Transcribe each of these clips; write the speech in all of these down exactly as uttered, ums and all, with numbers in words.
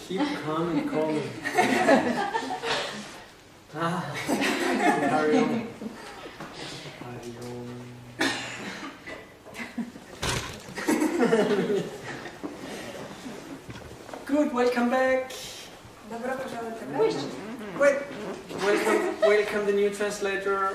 Keep calm and calm. Ah, carry on. Carry on. Good, welcome back. Добро пожаловать обратно. Welcome, welcome the new translator.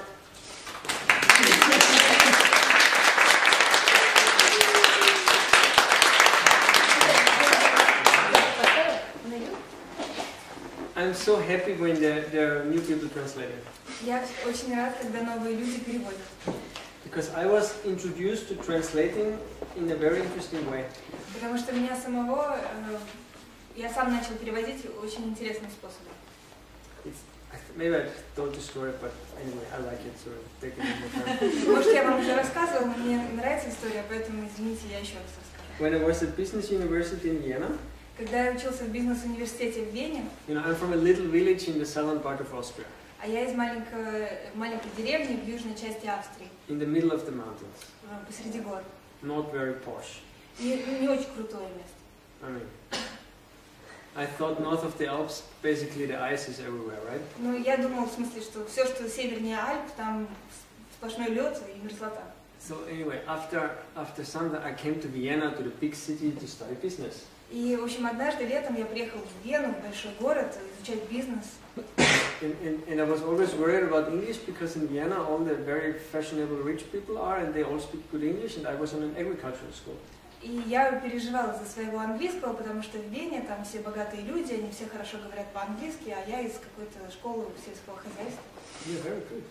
I'm so happy when there, there are new people translating. Я очень рад, когда новые люди переводят. Because I was introduced to translating in a very interesting way. Потому что меня самого, я сам начал переводить очень интересным способом. Maybe I told the story, but anyway, I like it, so take it in the Может, я вам уже рассказывала, но мне нравится история, поэтому извините, я еще раз расскажу. When I was at Business University in Vienna, когда я учился в бизнес-университете в Вене, you know, I'm from a little village in the southern part of Austria. А я из маленькой, маленькой деревни в южной части Австрии. In the middle of the mountains. Посреди гор. Not very posh. Не, не очень крутое место. I mean, I thought north of the Alps, basically the ice is everywhere, right? Ну, я думал, в смысле, что все, что севернее Альп, там сплошной лед и мерзлота. So anyway, after after some, I came to Vienna, to the big city, to study business. И, в общем, однажды летом я приехал в Вену, в большой город, изучать бизнес. And, and, and I was always worried about English because in Vienna all the very fashionable rich people are and they all speak good English, and I was in an agricultural school. И я переживала за своего английского, потому что в Вене там все богатые люди, они все хорошо говорят по-английски, а я из какой-то школы сельского хозяйства. Yeah, very good.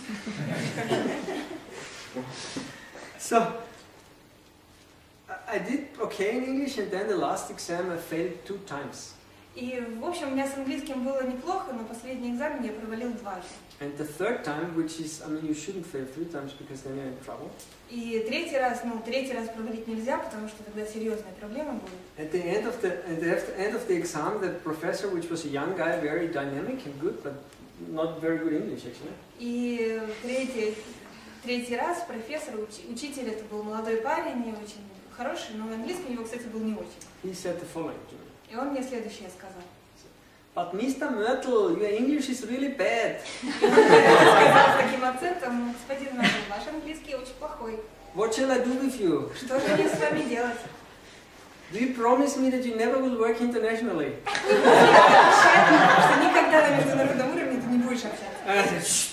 So, I did okay in English, and then the last exam I failed two times. И, в общем, у меня с английским было неплохо, но последний экзамен я провалил дважды. And the third time, which is, I mean, you shouldn't fail three times because then you're in trouble. И третий раз, ну, третий раз провалить нельзя, потому что тогда серьезная проблема будет. At the end of the, at the end of the exam, the professor, which was a young guy, very dynamic and good, but not very good English actually. И третий, третий раз профессор, уч, учитель, это был молодой парень, не очень хороший, но английский у него, кстати, был не очень. He said the following to me. И он мне следующее сказал. But Mister Myrtle, your English is really bad. Он сказал с таким акцентом: господин Мyrtle, ваш английский очень плохой. What shall I do with you? Что же мне с вами делать? Do you promise me that you never will work internationally? Что никогда на международном уровне ты не будешь общаться.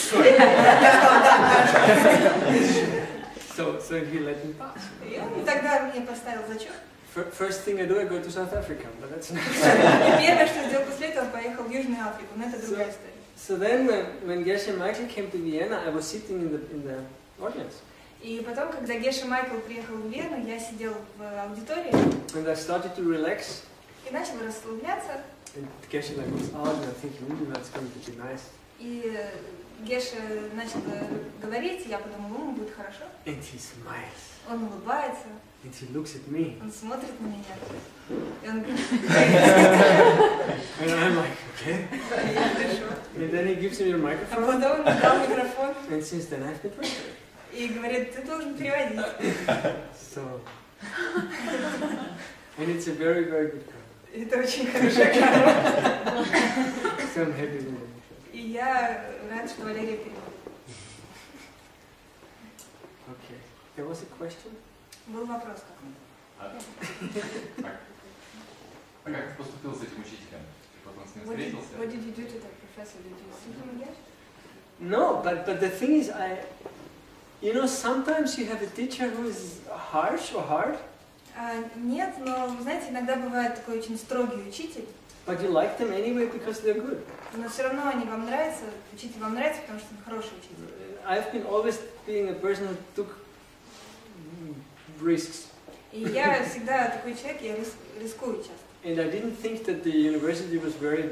So, so he let me pass. И он тогда мне поставил зачет. First thing I do, I go to South Africa, but that's not. И первое, что сделал после этого, поехал в Южную Африку, но это другая история. So then, when when Geshe Michael came to Vienna, I was sitting in the in the audience. И потом, когда Геша Майкл приехал в Вену, я сидел в аудитории. And I started to relax. И начал расслабляться. And Geshe like was out, and I'm thinking, mm, that's going to be nice. И Геша начал говорить, я подумала, ну, будет хорошо. And he smiles. Он улыбается. And he looks at me. Он смотрит на меня. И он говорит, and I'm like, okay. And then he gives me the а microphone. потом он мне дал микрофон. And since then I've been translating. И говорит, ты должен переводить. So, and it's a very, very good car. Это очень хорошая карма. So I'm happy with it. И я рад, что Валерия переводит. Okay. There was a question? Был вопрос какой-то. А как ты поступил с этим учителем? Ты потом с ним What did, встретился? what did you do to that professor? Did you see him again? No, but but the thing is, I, you know, sometimes you have a teacher who is harsh or hard. А, нет, но, знаете, иногда бывает такой очень строгий учитель. But you like them anyway because they're good. Но все равно они вам нравятся, учитель вам нравится, потому что он хороший учитель. I've been always being a person who took risks. И я всегда такой человек, я рис, рискую часто. And I didn't think that the university was very.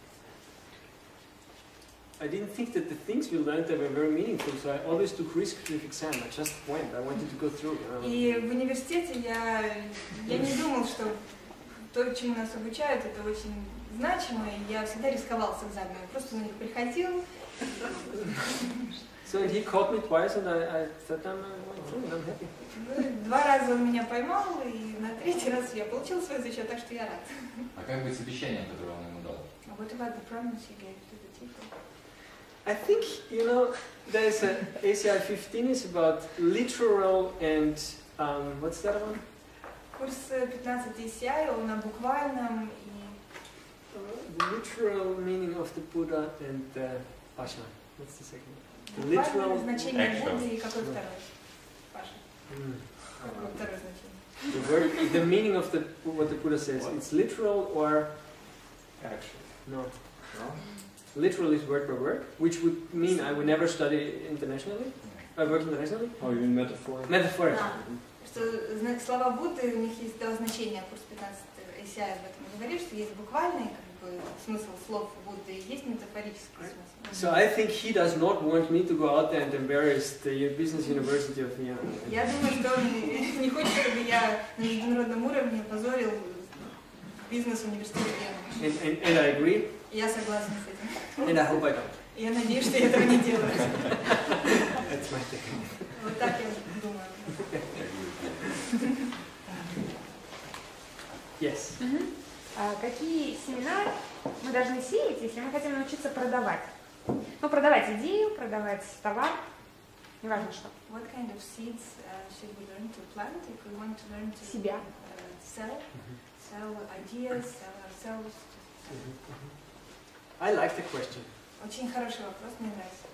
I didn't think that the things we learned there were very meaningful, so I always took risks with exam. I just went. I wanted to go through. You know? И в университете я, я не думал, что то, чему нас обучают, это очень значимо, и я всегда рисковал с экзаменами. Просто на них приходил. So and he caught me twice, and I, I said, I'm, I'm, I'm happy. Ну, два раза он меня поймал, и на третий раз я получил свой зачет, так что я рад. А как быть с обещанием, которое он ему дал? What about the promise you gave to the teacher? I think, you know, there's a A C I fifteen is about literal and, um, what's that one? Курс пятнадцать эй си ай, он о буквальном и... The literal meaning of the Buddha and the Pasha. What's the second? The Буквальное literal... значение Action. Будды и какой второй? Паша, Mm. какое второе значение? The, word, the meaning of the what the Buddha says. What? It's literal or... Action. No. No? Literal is word by word, which would mean I would never study internationally. I work internationally. Oh, you mean metaphor? Metaphoric. Да. Что зна- слова Будды, у них есть два значения, курс пятнадцать эй си ай об этом говорит, что есть буквальный как бы, смысл слов Будды и есть метафорический смысл. So I think he does not want me to go out there and embarrass the Business University of Vienna. Я думаю, что он не хочет, чтобы я на международном уровне позорил бизнес-университет Вены. And, and, and I agree, И я согласна с этим. and I hope I don't. И я надеюсь, что я этого не делаю. That's my thing. Вот так я думаю. Yes. Мгм. А какие семена мы должны сеять, если мы хотим научиться продавать? Ну, продавать идею, продавать товар, неважно что. What kind of seeds uh, should we learn to plant if we want to learn to Себя. uh, sell, sell ideas, sell ourselves? I like the question. Очень хороший вопрос, мне нравится.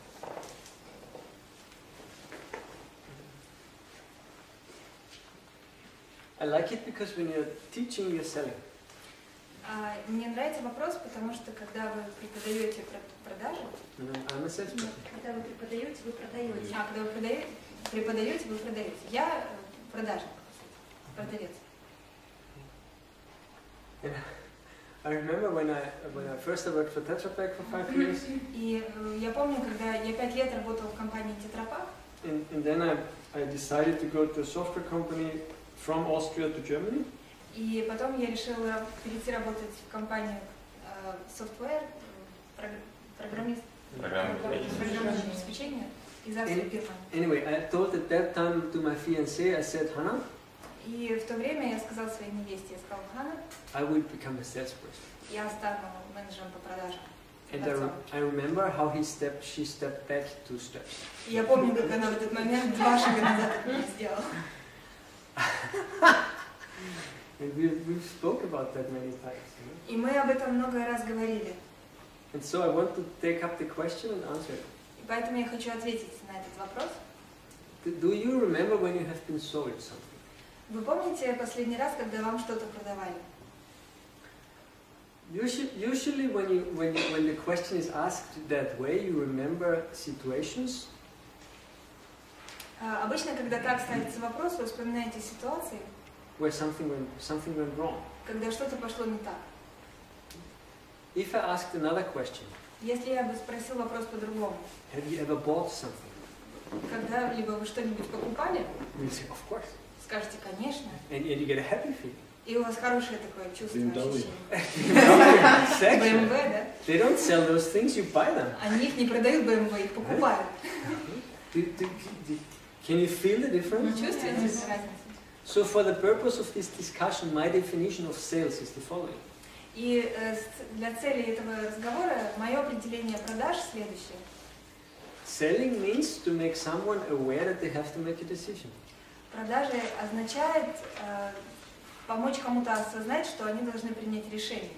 I like it because when you're teaching, you're selling. А, мне нравится вопрос, потому что когда вы преподаете про- продажи, You know, I'm a salesperson. когда вы преподаете, вы продаете. А, когда вы продаете, преподаете, вы продаете. Я э, продажник, продавец. And I remember when I when I first worked for Tetra Pak for five years, И э, я помню, когда я пять лет работала в компании Тетрапак, and, and then I, I decided to go to a software company from Austria to Germany. и потом я решила перейти работать в компанию э, software, э, программист, Программное обеспечение. программное обеспечение из Австрии в Германию. Anyway, I told at that time to my fiancée, I said, Hannah, И в то время я сказала своей невесте, я сказала, Ханна, I will become a salesperson. я стану менеджером по продажам. And I, re I remember how he stepped, she stepped back two steps. И я помню, как она в этот момент два шага назад от меня сделала. And we we spoke about that many times. You know? И мы об этом много раз говорили. And so I want to take up the question and answer it. И поэтому я хочу ответить на этот вопрос. Do, do you remember when you have been sold something? Вы помните последний раз, когда вам что-то продавали? Usually, usually when, you, when, you, when the question is asked that way, you remember situations А, обычно, когда так ставится вопрос, вы вспоминаете ситуации, where something went, something went wrong. когда что-то пошло не так. If I asked another question, Если я бы спросил вопрос по-другому, have you ever bought something? когда-либо вы что-нибудь покупали, You'll say, of course. скажете, конечно, And, and you get a happy feeling. и у вас хорошее такое чувство, би эм дабл ю. ощущение. Exactly. бэ эм вэ, да? They don't sell those things, you buy them. Они их не продают бэ эм вэ, их покупают. Do, do, do, can you feel the difference? Чувствуете разницу? So for the purpose of this discussion, my definition of sales is the following. И э, с- для цели этого разговора мое определение продаж следующее. Selling means to make someone aware that they have to make a decision. Продажи означает э, помочь кому-то осознать, что они должны принять решение.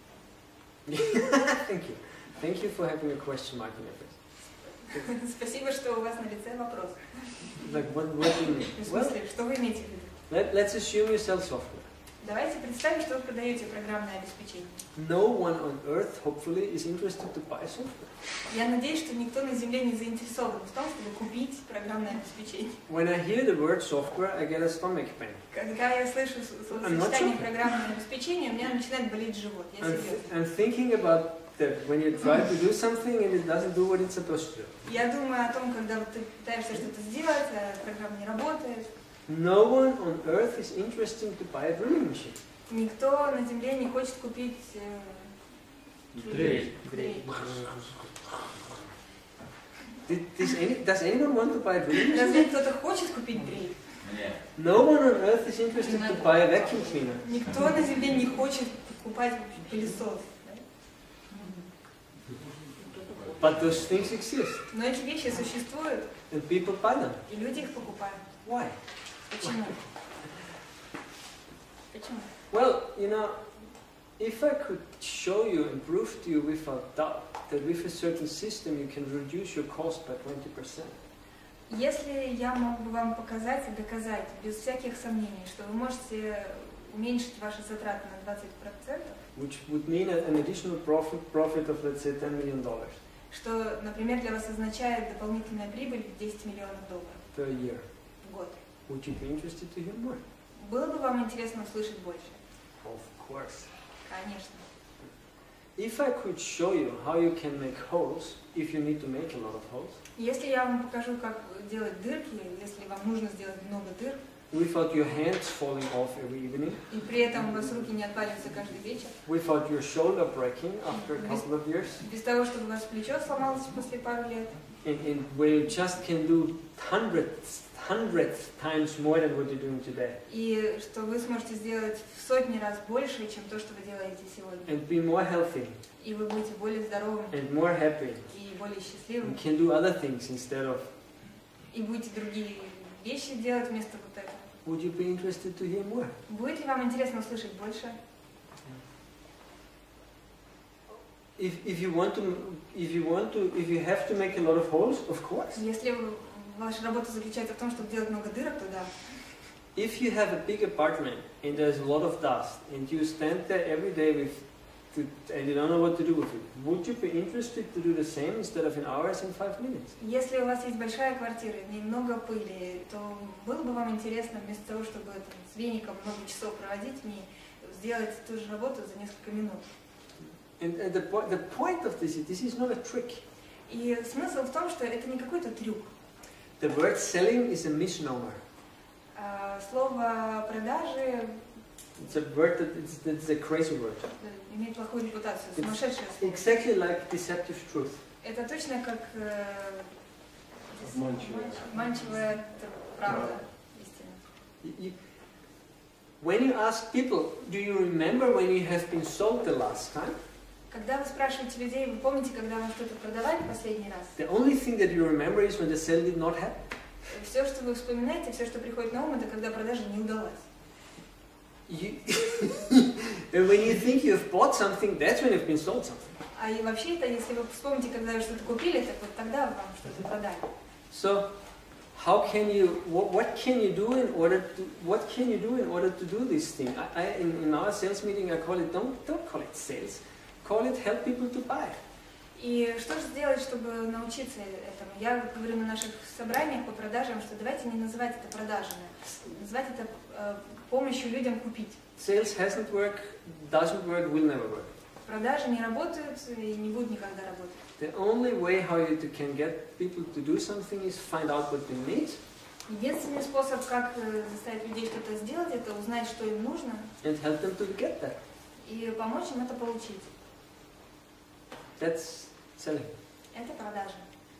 Thank you. Thank you for having a question mark in your face. Спасибо, что у вас на лице вопрос. Like, what, what do you mean? В Well, смысле, что вы имеете в виду? let, let's assume you sell software. Давайте представим, что вы продаете программное обеспечение. No one on earth, hopefully, is interested to buy software. Я надеюсь, что никто на Земле не заинтересован в том, чтобы купить программное обеспечение. When I hear the word software, I get a stomach pain. Когда я слышу с- словосочетание программное обеспечение, у меня начинает болеть живот. Я I'm, серьезно. I'm thinking about that when you try to do something and it doesn't do what it's supposed to do. Я думаю о том, когда вот ты пытаешься что-то сделать, а программа не работает. No one on earth is interested to buy a drilling machine. Никто на Земле не хочет купить э, Дрель. дрель. Does, any, does anyone want to buy a drilling machine? Разве кто-то хочет купить дрель? Нет. No one on earth is interested to buy a vacuum cleaner. Никто на земле не хочет покупать пылесос. But those things exist. Но эти вещи существуют, And people buy them. и люди их покупают. Why? Почему? Почему? Well, you know, if I could show you and prove to you without doubt that with a certain system you can reduce your cost by twenty percent. Если я мог бы вам показать и доказать без всяких сомнений, что вы можете уменьшить ваши затраты на двадцать процентов, Which would mean an additional profit, profit of, let's say, ten million dollars что, например, для вас означает дополнительная прибыль в десять миллионов долларов per year. в год. Would you be interested to hear more? Было бы вам интересно услышать больше? Of course. Конечно. If I could show you how you can make holes, if you need to make a lot of holes, Если я вам покажу, как делать дырки, если вам нужно сделать много дыр, without your hands falling off every evening, и при этом у вас руки не отваливаются каждый вечер, without your shoulder breaking after a couple of years, без того, чтобы у вас плечо сломалось после пару лет, and, and where you just can do hundreds, hundreds times more than what you're doing today, и что вы сможете сделать в сотни раз больше, чем то, что вы делаете сегодня. and be more healthy, И вы будете более здоровым and more happy, и более счастливым, and can do other things instead of. и будете другие вещи делать вместо вот этого. Would you be interested to hear more? Будет ли вам интересно услышать больше? If, if you want to, if you want to, if you have to make a lot of holes, of course. Если ваша работа заключается в том, чтобы делать много дырок, то да. If you have a big apartment and there's a lot of dust and you stand there every day with, to, and you don't know what to do with it, would you be interested to do the same instead of in hours and five minutes? Если у вас есть большая квартира, в ней много пыли, то было бы вам интересно вместо того, чтобы там, с веником много часов проводить в ней, сделать ту же работу за несколько минут. And, and the, po the point of this is, this is not a trick. И смысл в том, что это не какой-то трюк. The word selling is a misnomer. А, слово продажи It's a word that it's, that's a crazy word. имеет плохую репутацию, сумасшедшее слово. Exactly like deceptive truth. Это точно как э, Обманчивая. обманчивая правда, истина. You, you, when you ask people, do you remember when you have been sold the last time? Когда вы спрашиваете людей, вы помните, когда вам что-то продавали последний раз? The only thing that you remember is when the sale did not happen. Все, что вы вспоминаете, все, что приходит на ум, это когда продажа не удалась. You and when you think you've bought something, that's when you've been sold something. А и вообще это, если вы вспомните, когда вы что-то купили, так вот тогда вам что-то продали. So, how can you? What, what can you do in order to? What can you do in order to do this thing? I, I in, in our sales meeting, I call it don't don't call it sales, call it help people to buy. И что же сделать, чтобы научиться этому? Я говорю на наших собраниях по продажам, что давайте не называть это продажами, называть это э, помощью людям купить. Sales hasn't worked, doesn't work, will never work. Продажи не работают и не будут никогда работать. The only way how you can get people to do something is find out what they need. Единственный способ, как заставить людей что-то сделать, это узнать, что им нужно, and help them to get that. и помочь им это получить. That's selling. Это продажа.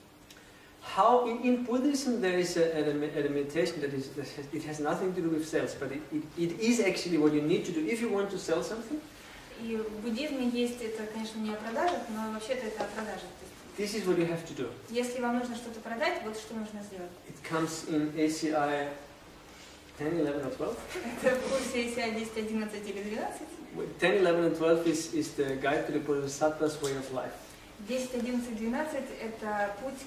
How in, in Buddhism there is a, a, a meditation that is that has, it has nothing to do with sales, but it, it, it is actually what you need to do if you want to sell something. И в буддизме есть это, конечно, не о продажах, но вообще-то это о продажах. This is what you have to do. Если вам нужно что-то продать, вот что нужно сделать. It comes in A C I ten, eleven or twelve. Это в курсе эй си ай десять, одиннадцать или двенадцать. ten, eleven and twelve is, is the guide to the Bodhisattva's way of life. десять, одиннадцать, двенадцать – это путь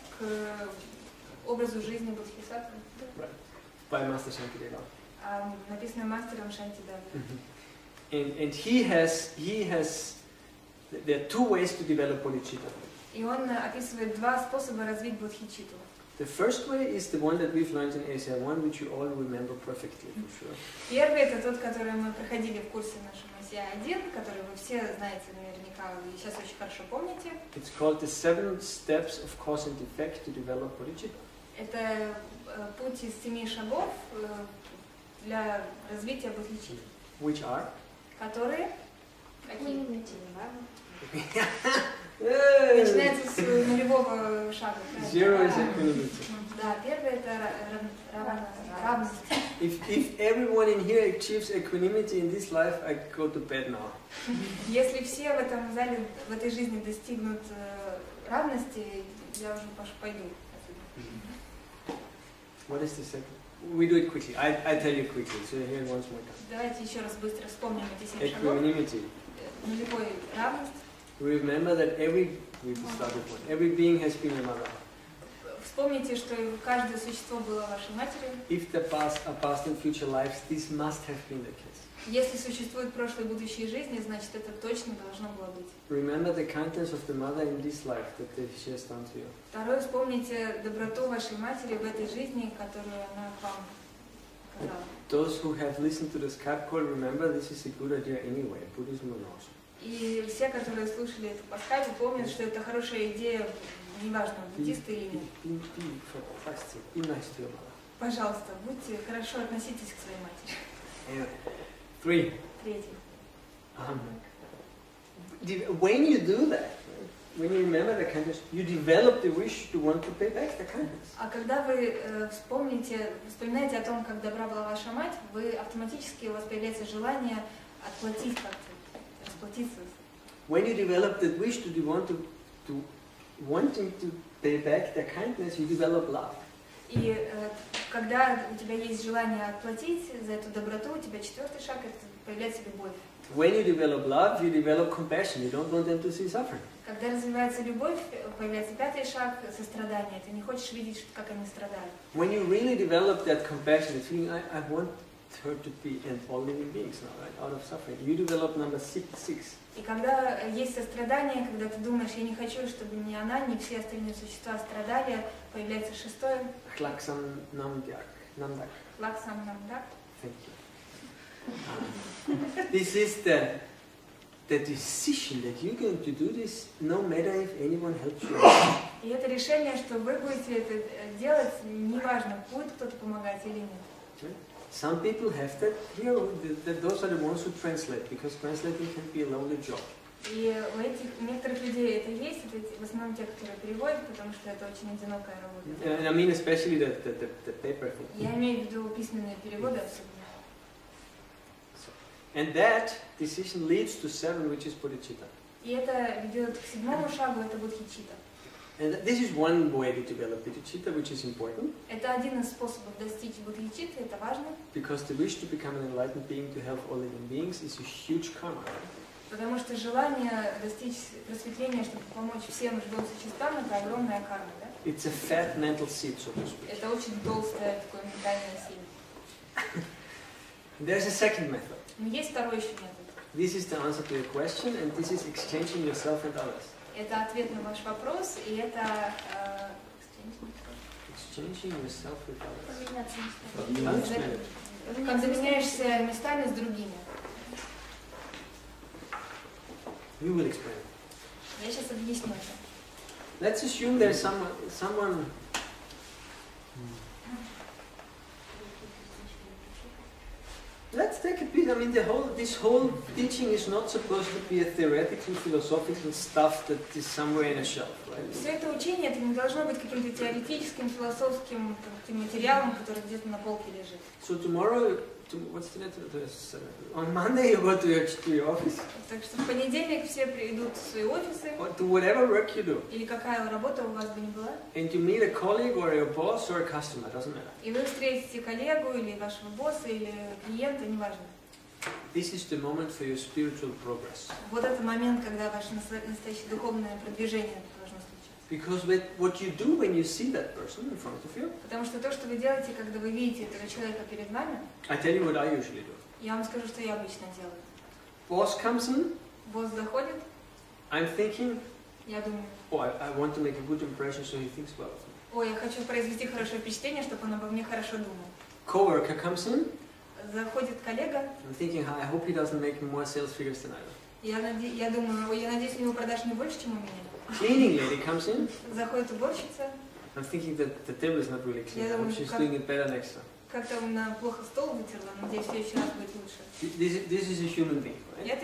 к образу жизни Бодхисаттвы. Right. By Master Shantideva. А, написано мастером Шантидевой. And, and he has, he has, there are two ways to develop bodhicitta. И он описывает два способа развить бодхичитту. The first way is the one that we've learned in A C I one, which you all remember perfectly, for sure. Первый – это тот, который мы проходили в курсе нашем эй си ай один, который вы все знаете наверняка и сейчас очень хорошо помните. It's called the seven steps of cause and effect to develop bodhicitta. Это э, путь из семи шагов э, для развития бодхичитты. Which are? Которые? Какие? Начинается с нулевого шага. Zero is equanimity. Да, первое это ра- ра- равность. If, if everyone in here achieves equanimity in this life, I go to bed now. Если все в этом зале, в этой жизни достигнут э, равности, я уже пош- пойду. What is the second? We do it quickly. I, I tell you quickly, so here once more time. Давайте еще раз быстро вспомним эти семь шагов. Equanimity. Э, Нулевой равность. Remember that every, we started one, every being has been a mother. Вспомните, что каждое существо было вашей матерью. If there past, are past and future lives, this must have been the case. Если существуют прошлые и будущие жизни, значит это точно должно было быть. Remember the kindness of the mother in this life that she has done to you. Второе, вспомните доброту вашей матери в этой жизни, которую она вам оказала. Those who have listened to the Skype call, remember this is a good idea anyway. Buddhism knows. И все, которые слушали это по скайпу, помнят, что это хорошая идея, неважно, буддисты или нет. Be, be, for Christ's sake, be nice to your mother. Пожалуйста, будьте, хорошо относитесь к своей матери. Anyway, three. Третье. Um, de- when you do that, when you remember the kindness, you develop the wish to want to pay back the kindness. А когда вы э, вспомните, вспоминаете о том, как добра была ваша мать, вы автоматически, у вас появляется желание отплатить как-то, расплатиться. When you develop that wish to do- want to, to wanting to pay back the kindness, you develop love. И э, когда у тебя есть желание отплатить за эту доброту, у тебя четвертый шаг, это появляется любовь. When you develop love, you develop compassion. You don't want them to see suffering. Когда развивается любовь, появляется пятый шаг, сострадание. Ты не хочешь видеть, как они страдают. When you really develop that compassionate feeling, I, I want her to be, and all living beings now, right, out of suffering, you develop number six. six. И когда есть сострадание, когда ты думаешь, я не хочу, чтобы ни она, ни все остальные существа страдали, появляется шестое. Klaksam namdyak. Namdak. Лаксам намдак. Thank you. Uh, this is the, the decision that you're going to do this no matter if anyone helps you. И это решение, что вы будете это делать, неважно, будет кто-то помогать или нет. Some people have that here, the, the, those are the ones who translate, because translating can be a lonely job. И у этих у некоторых людей это есть, это в основном те, которые переводят, потому что это очень одинокая работа. And I mean especially the, the, the, the paper thing. Я имею в виду письменные переводы особенно. And that decision leads to seven, which is bodhicitta. И это ведет к седьмому шагу, это бодхичитта. And this is one way to develop bodhicitta, which is important. Это один из способов достичь бодхичитты, это важно. Because the wish to become an enlightened being to help all living beings is a huge karma. Right? Потому что желание достичь просветления, чтобы помочь всем живым существам, это огромная карма, да? It's a fat mental seed, so to speak. Это очень толстая такое ментальное семя. There's a second method. Но есть второй еще метод. This is the answer to your question, and this is exchanging yourself and others. Это ответ на ваш вопрос, и это э, Exchanging yourself with others. поменяться I'll explain it. местами. Когда меняешься местами с другими. You will explain it. Я сейчас объясню это. Let's assume there's someone, someone. Let's take a bit. I mean, the whole this whole teaching is not supposed to be a theoretical, philosophical stuff that is somewhere in a shelf, right? Все это учение, это не должно быть каким-то теоретическим, философским таким материалом, который где-то на полке лежит. So tomorrow, to, what's the date? There's, uh, on Monday you go to your, to your office, Так что в понедельник все придут в свои офисы, or to whatever work you do, или какая работа у вас бы ни была, and you meet a colleague or your boss or a customer, doesn't matter. и вы встретите коллегу, или вашего босса, или клиента, неважно. This is the moment for your spiritual progress. Вот это момент, когда ваше насто- настоящее духовное продвижение должно случаться. Because with what you do when you see that person in front of you, Потому что то, что вы делаете, когда вы видите этого человека перед вами, I tell you what I usually do. я вам скажу, что я обычно делаю. Boss comes in, Босс заходит, I'm thinking, я думаю, oh, I, I want to make a good impression so he thinks well of me. ой, я хочу произвести хорошее впечатление, чтобы он обо мне хорошо думал. Coworker comes in, Заходит коллега, I'm thinking, I hope he doesn't make more sales figures than I do. я, наде- я думаю, ой, я надеюсь, у него продаж не больше, чем у меня. Cleaning lady comes in, Заходит уборщица, I'm thinking that the table is not really clean. I Yeah, hope she's как- doing it better next time. как-то она плохо стол вытерла, надеюсь, в следующий раз будет лучше. This is, this is a human being, И right? это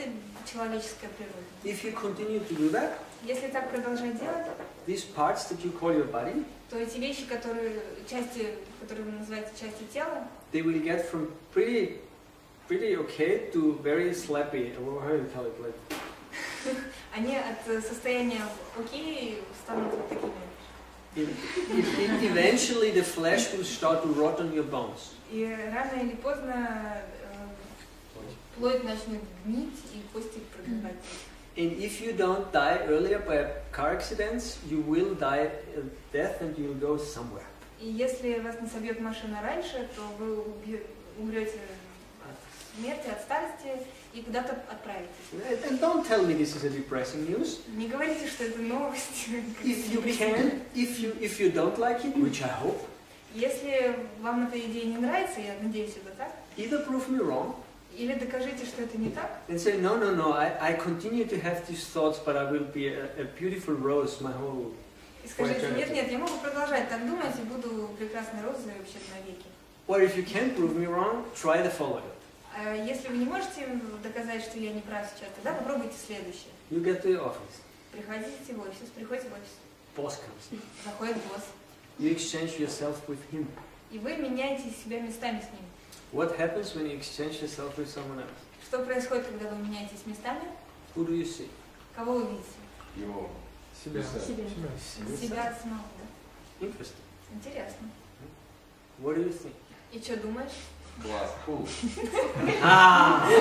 человеческая природа. If you continue to do that, Если так продолжать делать, these parts that you call your body, то эти вещи, которые, части, которые вы называете частью тела, they will get from pretty, pretty okay to very slappy. How do you call it? Like, они от состояния окей станут вот такими. it, it, it, eventually, the flesh will start to rot on your bones. И рано или поздно э, плоть начнет гнить и кости прогибать. And if you don't die earlier by car accidents, you will die a death and you will go somewhere. И если вас не собьет машина раньше, то вы убьё- умрете от смерти, от старости и куда-то отправитесь. And don't tell me this is a depressing news. Не говорите, что это новость. If you can, if you if you don't like it, which I hope, Если вам эта идея не нравится, я надеюсь, это так, either prove me wrong или докажите, что это не так, and say no, no, no. I, I continue to have these thoughts, but I will be a, a beautiful rose my whole. и скажите, нет, нет, я могу продолжать так думать и буду прекрасной розой вообще навеки. Or if you can prove me wrong, try the following. А если вы не можете доказать, что я не прав сейчас, тогда попробуйте следующее. You get to the office. Приходите в офис, приходите в офис, Boss comes. заходит босс, You exchange yourself with him. и вы меняете себя местами с ним. What happens when you exchange yourself with someone else? Что происходит, когда вы меняетесь местами? Who do you see? Кого вы видите? Его. Себя. Себе. Себя самого, да? Interesting. Интересно. What do you think? И что думаешь? Глаз. Фу. Ah!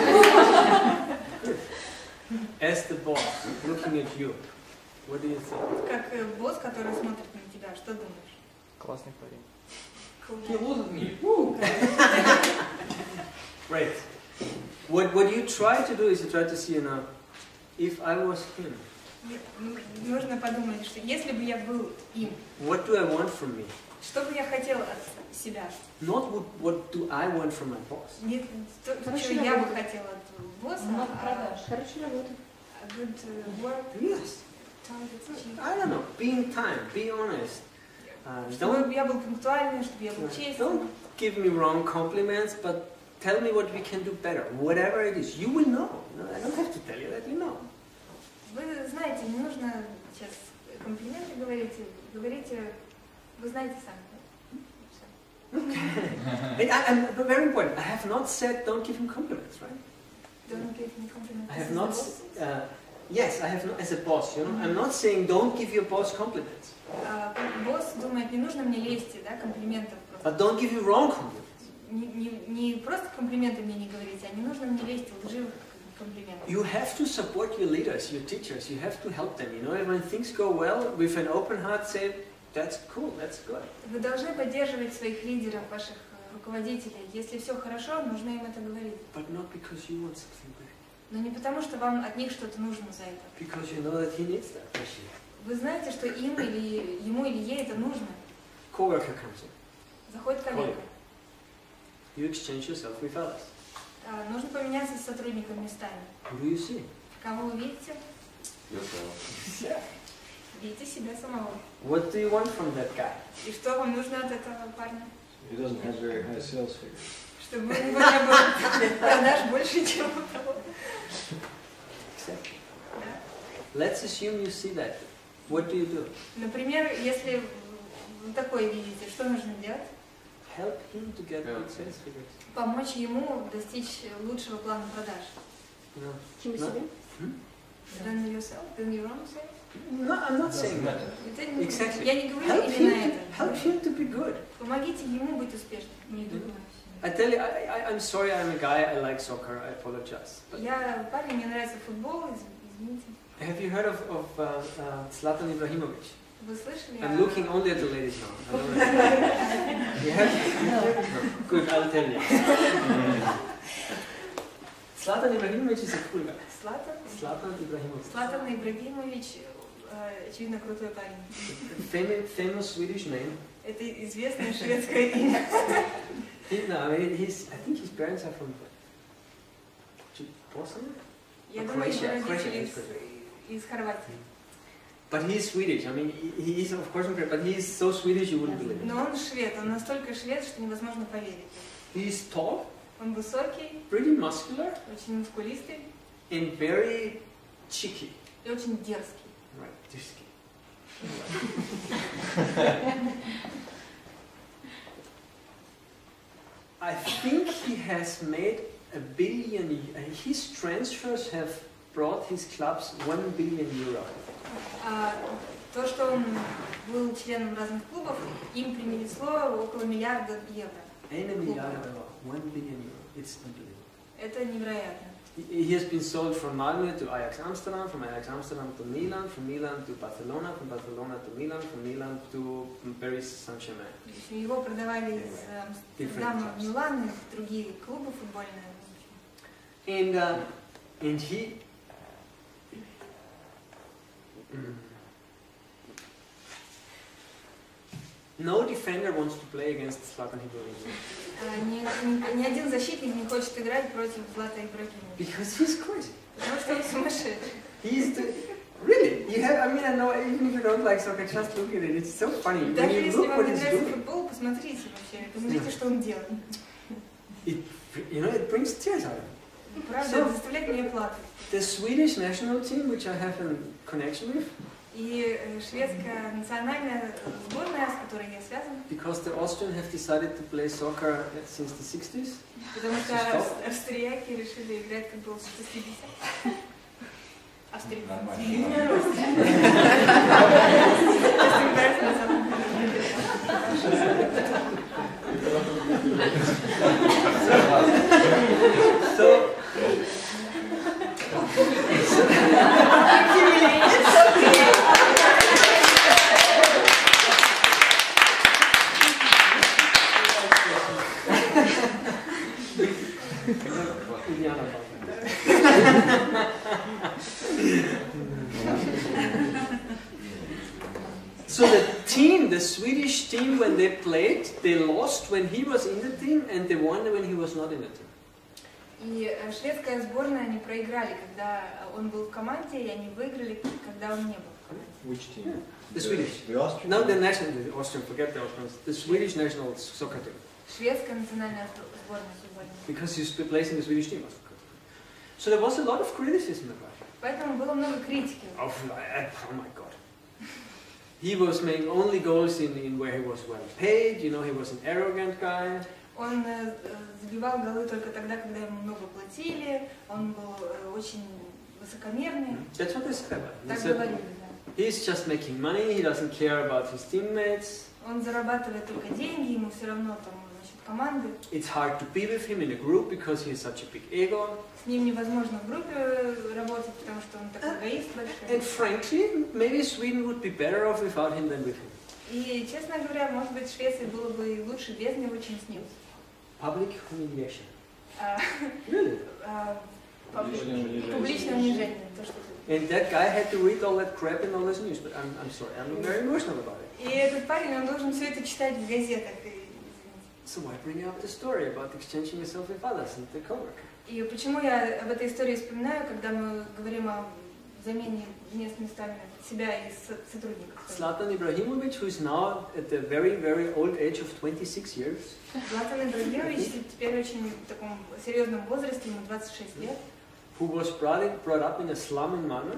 As the boss looking at you, what do you think? Как э, босс, который смотрит на тебя, что думаешь? Классный парень. He looked at me. Right. What what you try to do is you try to see, you know, if I was him, Нет, ну, нужно подумать, что если бы я был им, what do I want from me? что бы я хотела от себя? Not what, what do I want from my boss. Не то, Хорошая что я бы работа. хотела от босса, Много а продаж. Хорошая работа. a good uh, work, Yes. talented chief. I don't know. Be in time. Be honest. Uh, Чтобы don't я был пунктуальным, чтобы я был честным. don't give me wrong compliments, but tell me what we can do better. Whatever it is, you will know. No, I don't have to tell you that. You know. Вы знаете, не нужно сейчас комплименты говорить, говорите, вы знаете сами. да? Всё. And I, and but very important. I have not said don't give him compliments, right? Don't give me compliments. I have This is not. the boss. Uh, yes, I have not. As a boss, you know, I'm not saying don't give your boss compliments, А, босс думает, не нужно мне лести, да, комплиментов просто. but don't give you wrong compliments. Не, не, не просто комплименты мне не говорите, а не нужно мне лезть лживых комплиментов. You have to support your leaders, your teachers. You have to help them. You know, and when things go well, with an open heart, say, "That's cool. That's good." Вы должны поддерживать своих лидеров, ваших э, руководителей. Если все хорошо, нужно им это говорить. But not because you want something back, Но не потому, что вам от них что-то нужно за это. because you know that he needs that. or she. Вы знаете, что им или ему или ей это нужно. Coworker comes in. Заходит коллега. You exchange yourself with others. А, нужно поменяться с сотрудником местами. Who do you see? Кого вы видите? Yourself. Видите себя самого. What do you want from that guy? И что вам нужно от этого парня? He doesn't have very high sales figures. Чтобы у него не было продаж больше, чем у того. Exactly. Да. Let's assume you see that. What do you do? Например, если вы такое видите, что нужно делать? Help him to get Help good sales figures. Помочь ему достичь лучшего плана продаж. No. Чем No. себе? Than yourself, than your own self. No, I'm not Doesn't saying that. matter. Это не- Exactly. Я не говорю Help именно him, это. to, help him to be good. Помогите ему быть успешным. I tell you, I, I, I'm sorry, I'm a guy, I like soccer, I apologize. But Я парень, мне нравится футбол, из- извините. have you heard of, of uh, uh, Zlatan Ibrahimovic? Вы слышали? I'm о- looking only at the ladies now. I don't know. You have? Good, I'll tell you. Zlatan Ibrahimovic is a cool guy. Златан? Zlatan Ibrahimovic. Златан Ибрагимович, э, очевидно, крутой парень. Famous, famous Swedish name. Это известное шведское имя. He, no, I mean, his, I think his parents are from Bosnia? Я Croatia, думаю, что Croatia, родители yes, из, из Хорватии. But he's Swedish. I mean, he, he is of course from Croatia, but he is so Swedish you wouldn't believe it. Но он швед, он настолько швед, что невозможно поверить. He is tall, Он высокий, pretty muscular, очень мускулистый, and very cheeky. И очень дерзкий. Right, cheeky. I think he has made a billion, his transfers have brought his clubs one billion euro. А, то, что он был членом разных клубов, им принесло около миллиарда евро. Eine Milliarde Euro, one billion euro. It's unbelievable. Это невероятно. He he has been sold from Malmö to Ajax Amsterdam, from Ajax Amsterdam to Milan, from Milan to Barcelona, from Barcelona to Milan, from Milan to Paris Saint-Germain. Его продавали из Амстердама в Милан и в другие клубы футбольные. And uh, and he. Mm, no defender wants to play against Zlatan Ibrahimovic. Ни, ни, ни один защитник не хочет играть против Злата Ибрагимовича. Because he's crazy. Потому что он сумасшедший. He's the, really. You have. I mean, I know. Even if you don't like soccer, just look at it. It's so funny. Даже When you если look вам what не he's нравится doing, футбол, посмотрите вообще, посмотрите, что он делает. it, you know, it brings tears out of him. Правда, So- это заставляет меня плакать. The Swedish national team, which I have a connection with, И э, шведская национальная сборная, с которой я связана, because the Austrians have decided to play soccer since the sixties, потому что Что? ав- австрияки решили играть футбол с шестидесятых. Австрияки. so Indiana So the team, the Swedish team, when they played, they lost when he was in the team, and they won when he was not in the team. И э, шведская сборная, они проиграли, когда он был в команде, и они выиграли, когда он не был в команде. Which team? The Swedish. The Austrian? Not the national, the Austrian, forget the Austrians. The Swedish national soccer team. Шведская национальная сборная футбольная. Because he's replacing the Swedish team. So there was a lot of criticism about him. Поэтому было много критики. Oh, oh my God. He was making only goals in, in where he was well paid, you know, he was an arrogant guy. Он э, забивал голы только тогда, когда ему много платили, он был э, очень высокомерный. That's what they said about him. They Так said, говорили, да. he's just making money, he doesn't care about his teammates. Он зарабатывает только деньги, ему все равно там, значит, команды. It's hard to be with him in a group because he has such a big ego. С ним невозможно в группе работать, потому что он такой эгоист And большой. frankly, maybe Sweden would be better off without him than with him. И, честно говоря, может быть, в Швеции было бы лучше без него, чем с ним. Public humiliation. А, Really? а, публи- Публичное унижение. Публичное унижение. То, что... And that guy had to read all that crap in all his news, but I'm, I'm sorry, I'm very emotional about it. И этот парень, он должен все это читать в газетах. И, So why bring up the story about exchanging yourself with others and the coworker? и почему я об этой истории вспоминаю, когда мы говорим о замене мест местами себя и со- сотрудников? Zlatan Ibrahimovic, who is now at the very, very old age of twenty-six years, Златан Ибрагимович теперь очень в таком серьезном возрасте, ему двадцать шесть лет. who was brought, in, brought up in a slum in Malmö,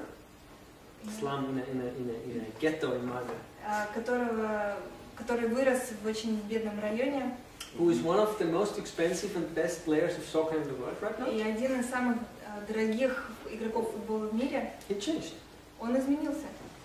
slum in a, in a, in a, in a ghetto in Malmö, а, которого, который вырос в очень бедном районе, who is one of the most expensive and best players of soccer in the world right now. и один из самых а, дорогих игроков футбола в мире, He changed. он изменился.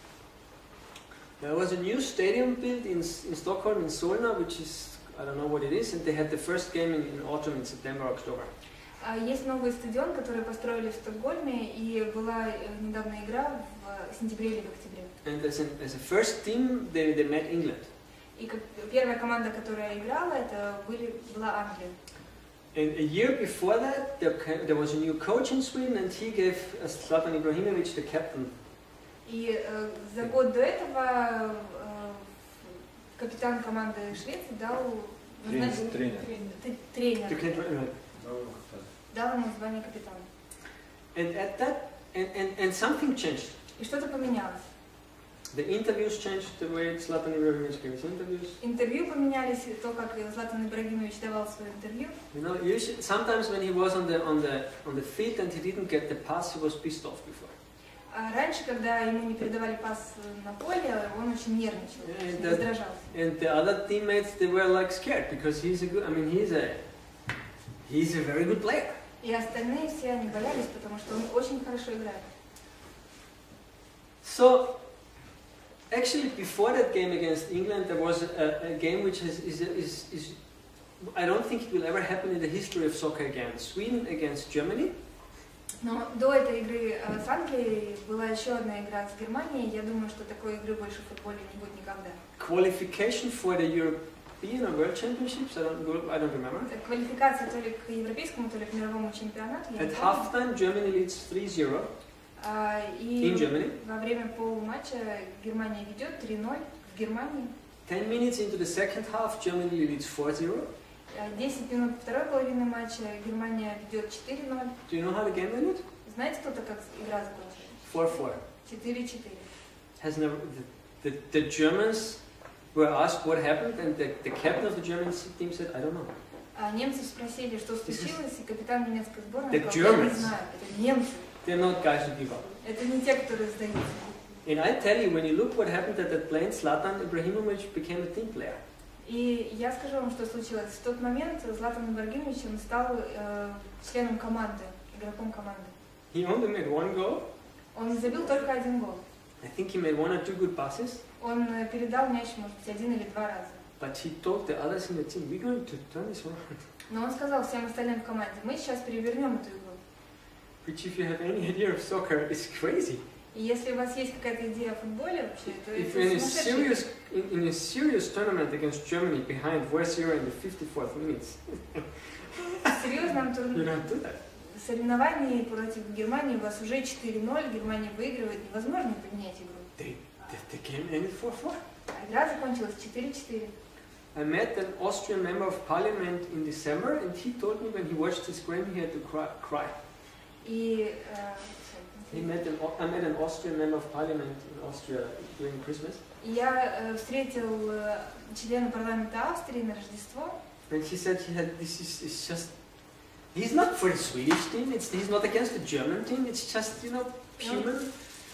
There was a new stadium built in, in Stockholm, in Solna, which is, I don't know what it is, and they had the first game in, in autumn, in September, October. А, Есть новый стадион, который построили в Стокгольме, и была э, недавно игра в сентябре или в октябре. And as, an, as a first team, they, they met England. И как первая команда, которая играла, это были, была Англия. And a year before that, there, ca- there was a new coach in Sweden, and he gave uh, Zlatan Ibrahimovic the captain. И э, за год до этого э, капитан команды Швеции дал Тренер. назнач- Тренер. т- тренер, The captain, дал ему звание капитана. And at that, and, and, and something changed. И что-то поменялось. The interviews changed the way Zlatan Ibrahimovic gave his interviews. Интервью поменялись, то, как Златан Ибрагимович давал свое интервью. You know, usually, sometimes when he was on the on the on the field and he didn't get the pass, he was pissed off before. А раньше, когда ему не передавали пас на поле, он очень нервничал, Yeah, очень that- раздражался. And the other teammates, they were like scared because he's a good. I mean, he's a he's a very good player. И остальные все они боялись, потому что он очень хорошо играет. So, actually, before that game against England, there was a, a game which is, is, is, is, I don't think it will ever happen in the history of soccer again. Sweden against Germany. Но до этой игры э, с Англией была еще одна игра с Германией. Я думаю, что такой игры больше в футболе не будет никогда. Qualification for the European or World Championships, I don't, I don't remember. Это квалификация то ли к европейскому, то ли к мировому чемпионату. я не At помню. halftime, Germany leads three zero А, in и Germany. во время полуматча Германия ведет три ноль в Германии. Ten minutes into the second half, Germany leads four zero. А, десять минут второй половины матча Германия ведет четыре ноль. Do you know how the game ended? Знаете, кто-то как игра закончилась? four four. четыре четыре. Has never the, the, the Germans were asked what happened, and the, the captain of the German team said, I don't know. А немцы спросили, что случилось, и капитан немецкой сборной The сказал, я не Germans. знаю, это немцы, They're not guys who give up. это не те, которые сдаются. And I tell you, when you look what happened at that plane, Zlatan Ibrahimovic became a team player. И я скажу вам, что случилось. В тот момент Златан Ибрагимович он стал э, членом команды, игроком команды. He only made one goal. Он забил только один гол. I think he made one or two good passes. Он э, передал мяч, может быть, один или два раза. But he told the others in the team, we're going to turn this around. Но он сказал всем остальным в команде, мы сейчас перевернем эту игру. Which, if you have any idea of soccer, is crazy. И если у вас есть какая-то идея о футболе вообще, то If это you're in a сумасшедший. serious, in, in a serious tournament against Germany behind four zero in the fifty-fourth minutes, В серьезном you турнире. don't do that. Соревновании против Германии у вас уже четыре ноль, Германия выигрывает, невозможно поменять игру. They, the, the game ended four four. А игра закончилась четыре четыре. I met an Austrian member of parliament in December, and he told me when he watched this game, he had to cry. cry. И э, He met an, I met an Austrian member of parliament in Austria during Christmas, я э, встретил э, члена парламента Австрии на Рождество, and he said he had this is it's just. He's not for the Swedish team. It's he's not against the German team. It's just you know human.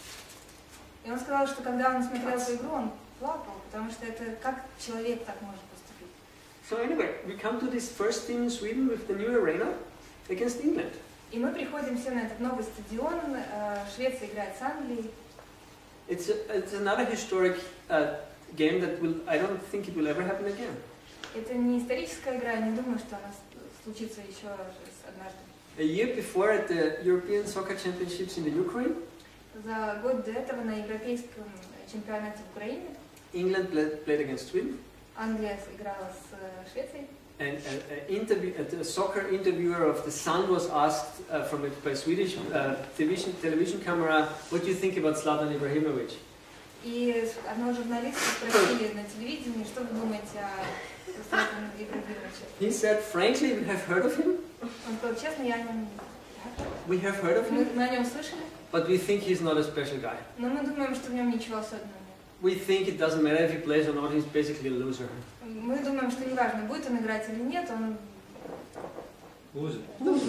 и он сказал, что когда он смотрел эту игру, он плакал, потому что это как человек так может поступить. So anyway, we come to this first team in Sweden with the new arena against England. И мы приходим все на этот новый стадион, э, Швеция играет с Англией. It's a, it's another historic uh, game that will I don't think it will ever happen again. Это не историческая игра, я не думаю, что она с- случится еще раз однажды. A year before at the European Soccer Championships in the Ukraine, За год до этого на европейском чемпионате в Украине England played, played against Sweden, Англия играла с э, Швецией. and an interview, a soccer interviewer of the Sun was asked uh, from a by Swedish uh, television television camera, "What do you think about Zlatan Ibrahimovic?" И одного журналиста спросили на телевидении, что вы думаете о Златане Ибрагимовиче. He said, "Frankly, we have heard of him. Он сказал, честно, я о нем We have heard of мы, him, мы о нем слышали, but we think he's not a special guy. но мы думаем, что в нем ничего особенного нет. We think it doesn't matter if he plays or not. He's basically a loser." Мы думаем, что неважно, будет он играть или нет, он Loser.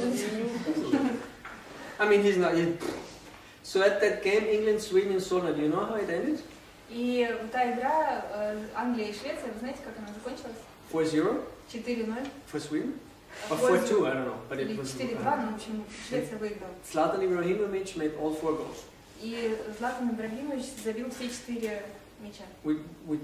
I mean, he's not. He, so at that game, England, Sweden, and Solna, do you know how it ended? И вот та игра э, Англия и Швеция, вы знаете, как она закончилась? four zero четыре ноль. for Sweden, or four two, I don't know, but it Или was. четыре два, ну, в общем, Швеция выиграла. Zlatan Ibrahimovic made all four goals. И Златан Ибрагимович забил все четыре мяча. We, we,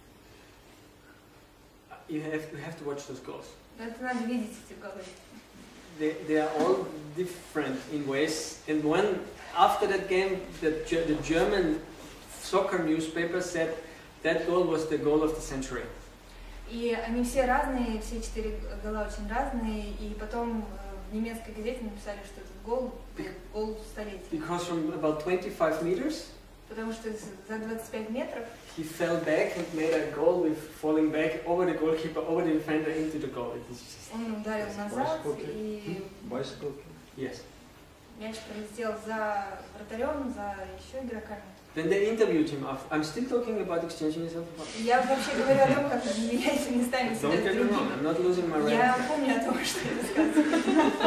you have you have to watch those goals. Но это надо видеть эти голы. They, they are all different in ways. And when after that game, the, Ge- the German soccer newspaper said that goal was the goal of the century. И они все разные, все четыре гола очень разные. И потом э, в немецкой газете написали, что этот гол был гол столетия. Because from about twenty-five meters, Потому что за двадцать пять метров he fell back and made a goal with falling back over the goalkeeper, over the defender, into the goal. It is just он ударил назад и Bicycle kick. yes. мяч пролетел за вратарем, за еще игроками. Then they interviewed him after. I'm still talking about exchanging yourself. Я вообще говорю о том, как вы меняете местами себя Don't с get me wrong, другими. I'm not losing my Я right. помню о том, что я рассказывала.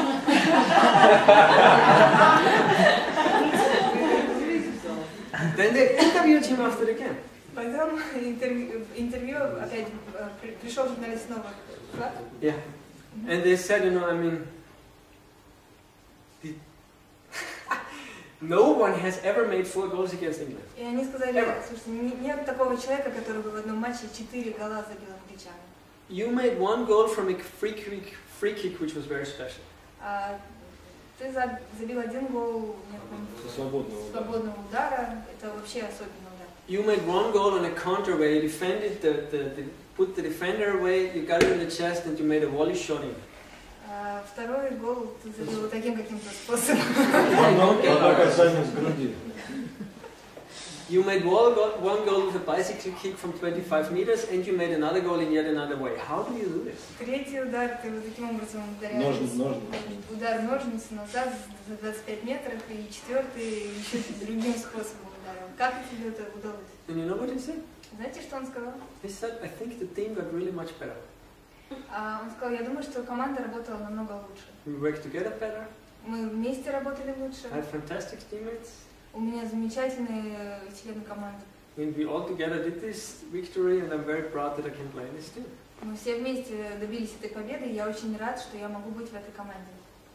Then they interviewed him after the game. Потом интервью, интервью опять э, при- пришел журналист снова. Да? Yeah. And they said, you know, I mean, the no one has ever made four goals against England. И они сказали, Ever. слушайте, не- нет такого человека, который бы в одном матче четыре гола забил англичанам. You made one goal from a free kick, free kick, which was very special. А ты за- забил один гол, не помню, Со свободного удара. свободного удара. Это вообще особенный удар. You made one goal on a counter where you defended the, the, the put the defender away, you got it in the chest, and you made a volley shot in. А второй гол ты забил вот таким каким-то способом. Одно касание с груди. You made one goal, one goal with a bicycle kick from twenty-five meters, and you made another goal in yet another way. How do you do this? Третий удар ты вот таким образом ударяешь. Ножницы, ножницы. Удар ножницы назад за двадцать пять метров, и четвертый еще другим способом ударил. Как тебе это удалось? And you know what he said? Знаете, что он сказал? He said, I think the team got really much better. А, он сказал, я думаю, что команда работала намного лучше. We worked together better. Мы вместе работали лучше. I had fantastic teammates. У меня замечательные члены команды. And we all together did this victory, and I'm very proud that I can play in this team. Мы все вместе добились этой победы, и я очень рад, что я могу быть в этой команде.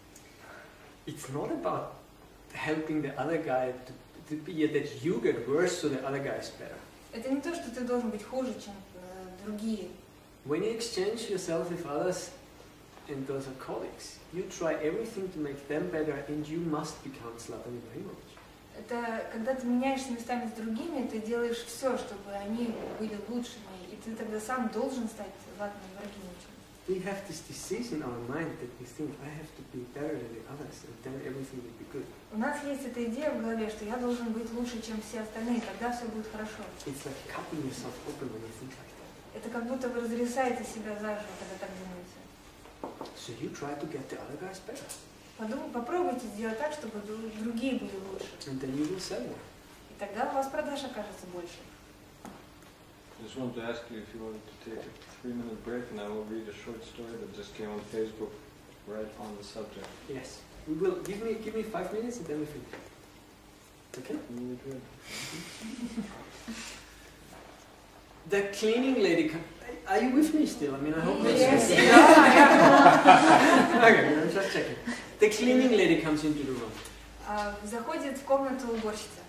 It's not about helping the other guy to, to be that you get worse so the other guy is better. Это не то, что ты должен быть хуже, чем э, другие. When you exchange yourself with others, and those are colleagues, you try everything to make them better, and you must become Zlatan Ibrahimovic. Это когда ты меняешься местами с другими, ты делаешь все, чтобы они были лучшими, и ты тогда сам должен стать Златаном Ибрагимовичем. We have this disease in our mind that we think I have to be better than the others, and then everything will be good. У нас есть эта идея в голове, что я должен быть лучше, чем все остальные, тогда все будет хорошо. It's like cutting yourself open when you think like that. Это как будто вы разрезаете себя заживо, когда так думаете. So you try to get the other guys better, Подум- попробуйте сделать так, чтобы дру- другие были лучше. and then you will sell more. И тогда у вас продаж окажется больше. I just wanted to ask you if you wanted to take a three-minute break, and I will read a short story that just came on Facebook right on the subject. Yes. We will give me give me five minutes and then we finish. Okay? Really good. The cleaning lady. Com- Are you with me still? I mean, I hope Yes. that's okay. I'm just checking. The cleaning lady comes into the room. А, заходит в комнату уборщица.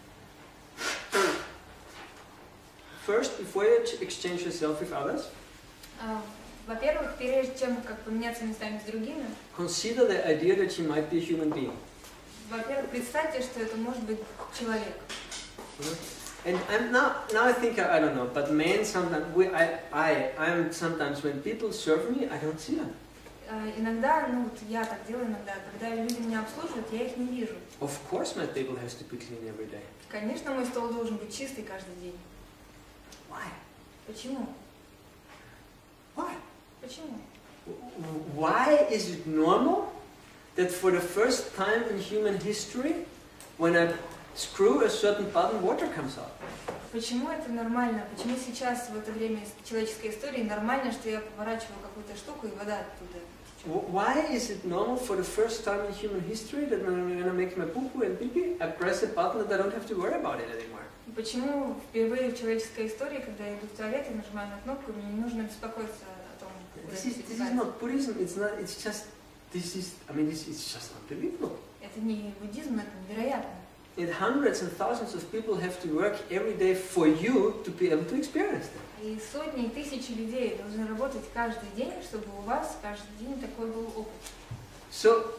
First, before you ch- exchange yourself with others, А, Во-первых, прежде чем как поменяться местами с другими, consider the idea that she might be a human being. во-первых, представьте, что это может быть человек. And I'm now, now I think I, I don't know, but men sometimes we, I I I'm sometimes when people serve me, I don't see them. А, Иногда, ну вот я так делаю иногда, когда люди меня обслуживают, я их не вижу. Of course, my table has to be clean every day. Конечно, мой стол должен быть чистый каждый день. Why? Почему? Why? Почему? Why is it normal that for the first time in human history, when I screw a certain button, water comes out? Почему это нормально? Почему сейчас, в это время человеческой истории, нормально, что я поворачиваю какую-то штуку и вода оттуда течет? Why is it normal for the first time in human history that when I'm going to make my poo-poo and pee-pee, I press a button and I don't have to worry about it anymore? Почему впервые в человеческой истории, когда я иду в туалет и нажимаю на кнопку, мне не нужно беспокоиться о том, куда This is, это this is девается? not Buddhism, it's not, it's just, this is, I mean, this is just unbelievable. Это не буддизм, это невероятно. And hundreds and thousands of people have to work every day for you to be able to experience that. И sotни и тысячи людей должны работать каждый день, чтобы у вас каждый день такой был опыт. So,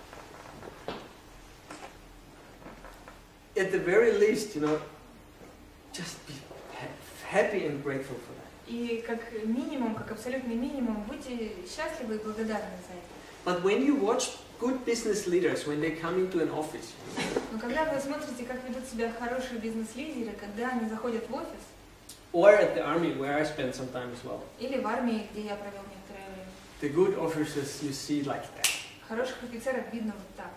at the very least, you know, just be ha- happy and grateful for that. И как минимум, как абсолютный минимум, будьте счастливы и благодарны за это. But when you watch good business leaders, when they come into an office, Но когда вы смотрите, как ведут себя хорошие бизнес-лидеры, когда они заходят в офис, or at the army, where I spent some time as well, или в армии, где я провел некоторое время, the good officers you see like that. хороших офицеров видно вот так.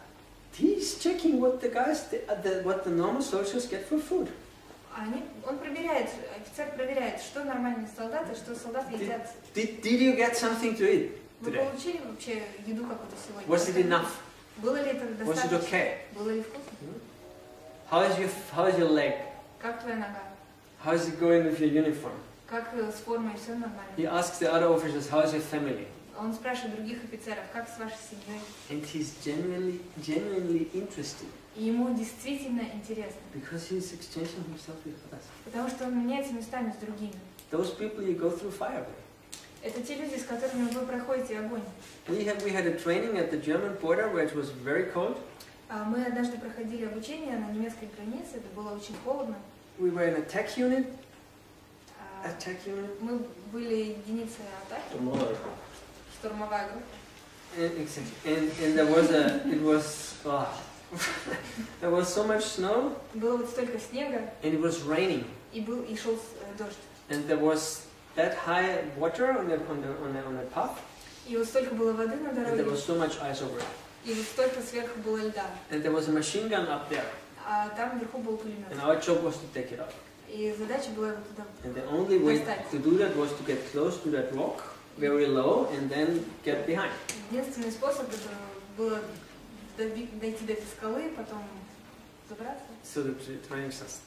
He's checking what the guys, the, the, what the normal soldiers get for food. Они, он проверяет, офицер проверяет, что нормальные солдаты, что солдаты едят. Did, did you get something to eat Вы today? получили вообще еду какую-то сегодня? Was it enough? Было ли это Was it достаточно? okay? Было ли вкусно? How is your, how is your leg? Как твоя нога? How is it going with your uniform? Как э, с формой, все нормально? He asks the other officers, how is your family? Он спрашивает других офицеров, как с вашей семьей? And he's genuinely, genuinely interested И ему действительно интересно, because he's exchanging himself with others. потому что он меняется местами с другими. Those people you go through fire with. Это те люди, с которыми вы проходите огонь. We had, we had a training at the German border where it was very cold. А Мы однажды проходили обучение на немецкой границе, это было очень холодно. We were in attack unit. А, Attack unit. Мы были единицей атаки, Tomorrow. штурмовая группа. And, exactly. And, and there was a, it was, oh, there was so much snow Было вот столько снега, and it was raining. и, был, и шел э, дождь. And there was that high water on the, on the, on the, on the path. И вот столько было воды на And there дороге, was so much ice over it. и вот столько сверху было льда. And there was a machine gun up there. А там вверху был пулемет. And our job was to take it out. И задача была его туда. And the only way to do that was to get close to that rock, very low, and then get behind. Единственный способ это было доби- дойти до этой скалы, потом забраться. So the tra- training starts.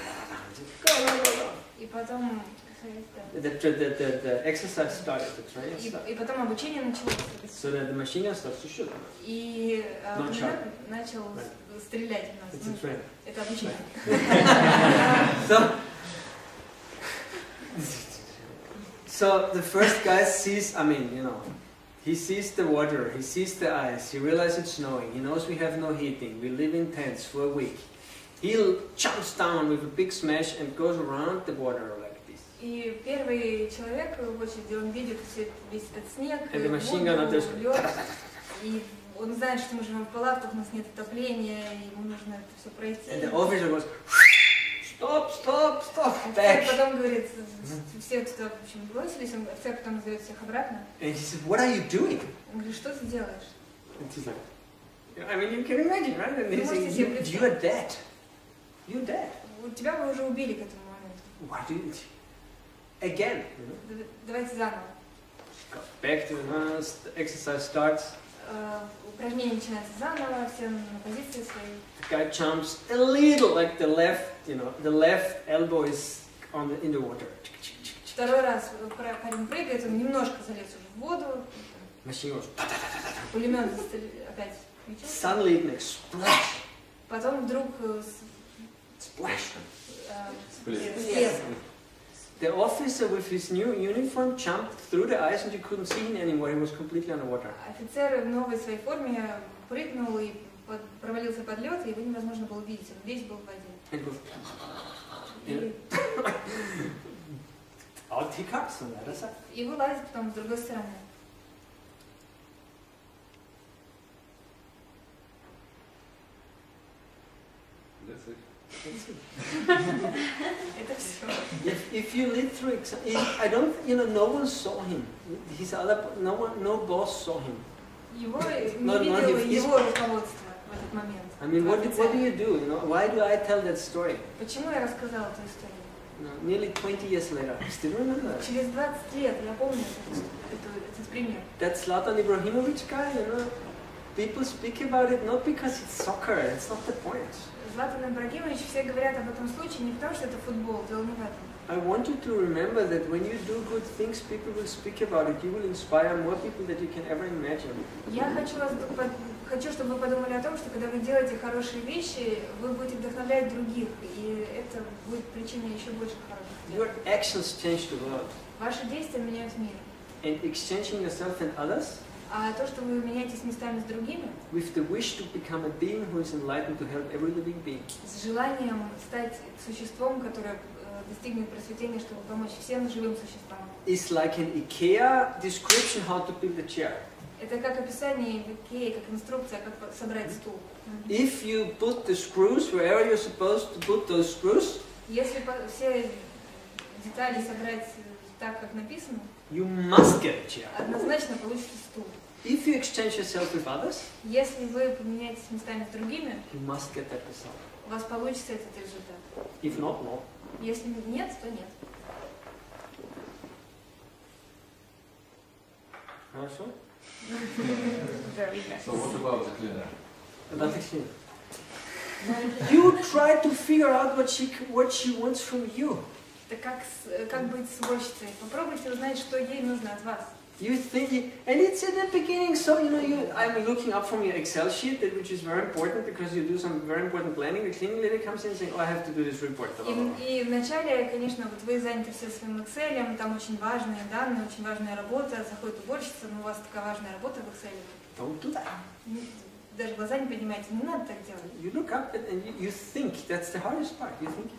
И потом... The, the, the, the, the exercise started, the training И, started. и потом обучение началось. So that the machine gun starts to shoot. И э, Not пулемет начал Right. с- стрелять в нас. It's Ну, a training. это обучение. So, so the first guy sees, I mean, you know, he sees the water, he sees the ice, he realizes it's snowing, he knows we have no heating, we live in tents for a week. He jumps down with a big smash and goes around the water like this. И первый человек в очереди, он видит все, весь этот снег, And the machine gun воду, up there. лед, и он знает, что мы живем в палатках, у нас нет отопления, и ему нужно это все пройти. And the officer goes, stop, stop, stop, Офицер back. потом говорит, все туда, в общем, бросились, он, офицер потом зовет всех обратно. And he said, what are you doing? Он говорит, что ты делаешь? And he's like, I mean, you can imagine, right? And he's можете saying, себе you, представить. you're dead. You're dead. Вот тебя бы уже убили к этому моменту. Why do you... Again, you know? Д- Давайте заново. Got back to the nurse, the exercise starts. Э, Упражнение начинается заново, все на позиции своей. The guy jumps a little, like the left, you know, the left elbow is on the, in the water. Второй раз пара- парень прыгает, он немножко залез уже в воду, Machine goes, пулемет застрел- опять включился. suddenly it makes splash, Потом вдруг э, с- splash. э, Всплеск. всплеск. The officer with his new uniform jumped through the ice and you couldn't see him anymore. He was completely underwater. Офицер в новой своей форме прыгнул и под- провалился под лед, и его невозможно было видеть, он весь был в воде. It was, И, out he comes on the other side. и вылазит потом с другой стороны. That's it. Это все. If, if you live through, exa- if, I don't, you know, no one saw him. His other, no one, no boss saw him. Его не Но- но видело he- его руководство в этот момент. I mean, what do, what do Офицер. you do? You know, why do I tell that story? Почему я рассказала эту историю? You know, nearly twenty years later, I still remember Через двадцать лет я помню этот, этот, этот пример. that Zlatan Ibrahimovic guy. You know, people speak about it not because it's soccer. It's not the point. Златан Ибрагимович, все говорят об этом случае не потому, что это футбол, дело не в этом. I want you to remember that when you do good things, people will speak about it. You will inspire more people than you can ever imagine. Я хочу, вас, под- хочу, чтобы вы подумали о том, что когда вы делаете хорошие вещи, вы будете вдохновлять других, и это будет причиной еще больше хороших дел. Your actions change the world. Ваши действия меняют мир. And exchanging yourself and others А то, что вы меняетесь местами с другими, with the wish to become a being who is enlightened to help every living being. с желанием стать существом, которое э, достигнет просветления, чтобы помочь всем живым существам. It's like an IKEA description how to build a chair. Это как описание в Икее, как инструкция, как по- собрать стул. If you put the screws wherever you're supposed to put those screws, Если по- все детали собрать э, так, как написано, you must get a chair. однозначно получится стул. if you exchange yourself with others, Если вы поменяетесь местами с другими, you must get that result. у вас получится этот результат. If not, no. Если нет, то нет. Хорошо? Да, видно. So what about the cleaner? About the cleaner. You try to figure out what she what she wants from you. Это как, с- как быть с уборщицей. Попробуйте узнать, что ей нужно от вас. You think, it, and it's in the beginning. So you know, you I'm looking up from your Excel sheet, that- which is very important because you do some very important planning. The cleaning lady comes in saying, "Oh, I have to do this report." Blah, blah, blah. И, и вначале, конечно, вот вы заняты все своим Excel, там очень важные данные, очень важная работа, заходит уборщица, но у вас такая важная работа в Excel. Don't do that. Ну, даже глаза не поднимаете, не надо так делать. You look up and and you, you think. That's the hardest part. You think.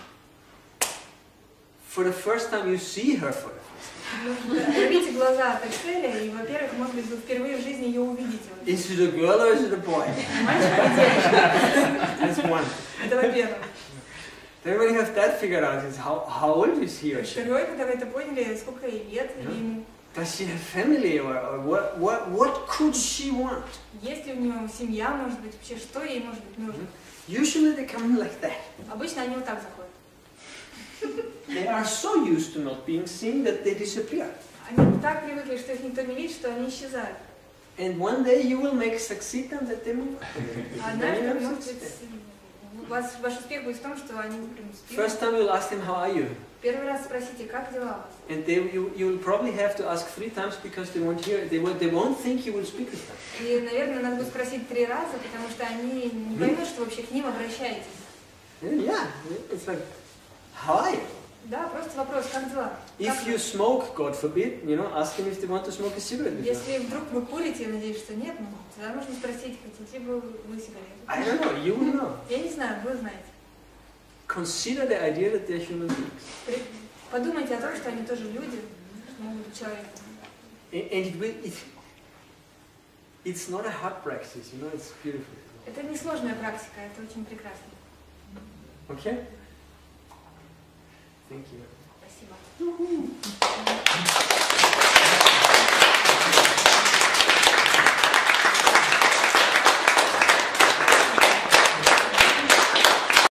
For the first time, you see her for the first Нужно оторвите глаза от Excel, и, во-первых, может быть, вы впервые в жизни ее увидите. time. Is it a girl or is it a boy? Мальчик или девочка? That's one. Это во-первых. Then when you have that figured out, is how how old is he or she? Второе, когда вы это поняли, сколько ей лет, или ему, Does she have family or, or what what what could she want? есть ли у нее семья, может быть, вообще, что ей может быть нужно. Usually they come in like that. Обычно они вот так заходят. They are so used to not being seen that they disappear. Они так привыкли, что их никто не видит, что они исчезают. And one day you will make succeed them that they move. А однажды, может быть, у вас, ваш успех будет в том, что они выпрямятся вперед. First time you'll ask them, how are you? Первый раз спросите, как дела у вас? And they, you, you'll probably have to ask three times because they won't hear, they won't, they won't think you will speak with them. И, наверное, надо будет спросить три раза, потому что они не поймут, что вы вообще к ним обращаетесь. And yeah, it's like, how are you? Да, просто вопрос, как дела? Как If вы? you smoke, God forbid, you know, ask them if they want to smoke a cigarette with you. Если вдруг вы курите, я надеюсь, что нет, ну, тогда можно спросить, хотите бы вы сигарету? I don't know, you will know. Я не знаю, вы знаете. Consider the idea that they're human beings. При- Подумайте о том, что они тоже люди, что могут быть человеком. And, and it will, it, it's not a hard practice, you know, it's beautiful. Это не сложная практика, это очень прекрасно. Okay? Thank you. Спасибо.